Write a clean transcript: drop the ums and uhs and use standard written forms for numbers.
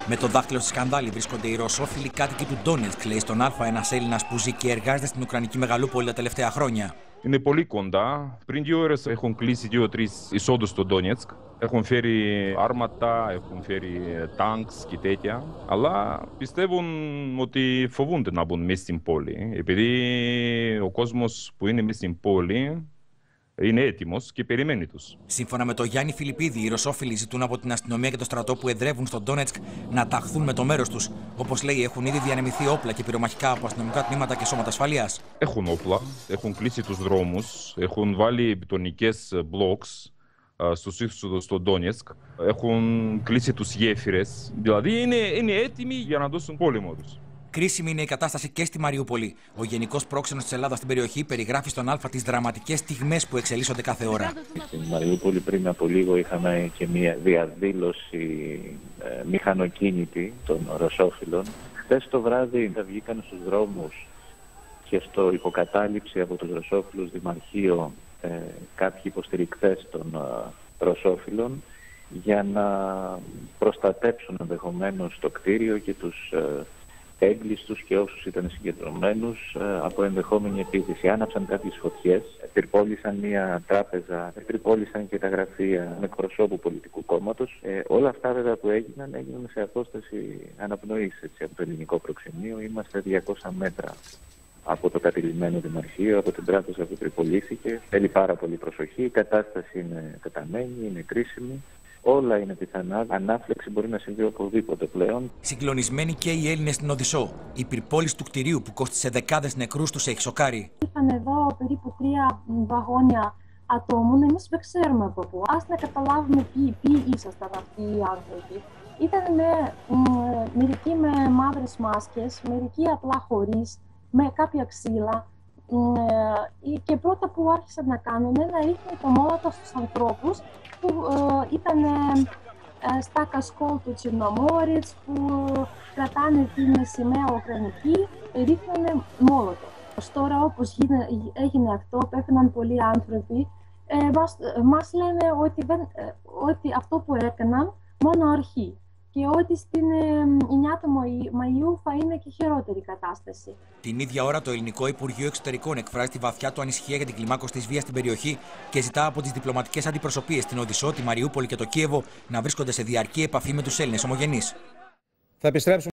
Με το δάχτυλο στη σκανδάλη βρίσκονται οι ρωσόφιλοι κάτοικοι του Ντόνετσκ, λέει στον Α ένας Έλληνας που ζει και εργάζεται στην Ουκρανική μεγαλούπολη τα τελευταία χρόνια. Είναι πολύ κοντά. Πριν 2 ώρες έχουν κλείσει 2-3 εισόδους στο Ντόνετσκ. Έχουν φέρει άρματα, έχουν φέρει τάγκς και τέτοια. Αλλά πιστεύουν ότι φοβούνται να μπουν μέσα στην πόλη. Επειδή ο κόσμος που είναι μέσα στην πόλη είναι έτοιμος και περιμένει τους. Σύμφωνα με τον Γιάννη Φιλιππίδη, οι ρωσόφιλοι ζητούν από την αστυνομία και το στρατό που εδρεύουν στο Ντόνετσκ να ταχθούν με το μέρος τους. Όπως λέει, έχουν ήδη διανεμηθεί όπλα και πυρομαχικά από αστυνομικά τμήματα και σώματα ασφαλείας. Έχουν όπλα, έχουν κλείσει τους δρόμους, έχουν βάλει μπετονικές μπλοκς στους είσοδους στο Ντόνετσκ, έχουν κλείσει τους γέφυρες. Δηλαδή είναι έτοιμοι για να δώσουν πόλεμο τους. Κρίσιμη είναι η κατάσταση και στη Μαριούπολη. Ο Γενικός Πρόξενος της Ελλάδας στην περιοχή περιγράφει στον Α τις δραματικές στιγμές που εξελίσσονται κάθε ώρα. Στην Μαριούπολη πριν από λίγο είχαμε και μια διαδήλωση μηχανοκίνητη των ρωσόφιλων. Χθες το βράδυ θα βγήκαν στους δρόμους και στο υποκατάληψη από τους ρωσόφιλους δημαρχείο κάποιοι υποστηρικτές των ρωσόφιλων για να προστατέψουν ενδεχομένως το κτίριο και τους έγκλειστους και όσους ήταν συγκεντρωμένους από ενδεχόμενη επίθεση. Άναψαν κάποιες φωτιές, πυρπόλησαν μια τράπεζα, πυρπόλησαν και τα γραφεία με εκπροσώπου πολιτικού κόμματος. Όλα αυτά βέβαια που έγιναν σε απόσταση αναπνοής από το ελληνικό προξενείο. Είμαστε 200 μέτρα από το κατηλημμένο δημαρχείο, από την τράπεζα που πυρπολήθηκε. Θέλει πάρα πολύ προσοχή, η κατάσταση είναι τεταμένη, είναι κρίσιμη. Όλα είναι πιθανά. Ανάφλεξη μπορεί να συμβεί οπουδήποτε πλέον. Συγκλονισμένοι και οι Έλληνες στην Οδυσσό. Η πυρπόληση του κτηρίου που κόστισε δεκάδες νεκρούς τους έχει σοκάρει. Ήρθαν εδώ περίπου 3 βαγόνια ατόμων. Εμείς δεν ξέρουμε από πού. Ας να καταλάβουμε ποιοι ήσασταν αυτοί οι άνθρωποι. Ήταν μερικοί με μαύρες μάσκες, μερικοί απλά χωρίς, με κάποια ξύλα. Και πρώτα που άρχισαν να κάνουν να ρίχνουν το μόλατο στους ανθρώπους που ήταν στα κασκόλ του Τσερνομόριτς, που κρατάνε την σημαία ουκρανική, ρίχνουν μόλατο. Τώρα όπως έγινε αυτό, πέθαναν πολλοί άνθρωποι, μας λένε ότι αυτό που έκαναν μόνο αρχή και ότι στην 9 του Μαΐου θα είναι και χειρότερη κατάσταση. Την ίδια ώρα το Ελληνικό Υπουργείο Εξωτερικών εκφράζει τη βαθιά του ανησυχία για την κλιμάκωση της βίας στην περιοχή και ζητά από τις διπλωματικές αντιπροσωπείες στην Οδυσσό, τη Μαριούπολη και το Κίεβο να βρίσκονται σε διαρκή επαφή με τους Έλληνες ομογενείς. Θα επιστρέψουμε.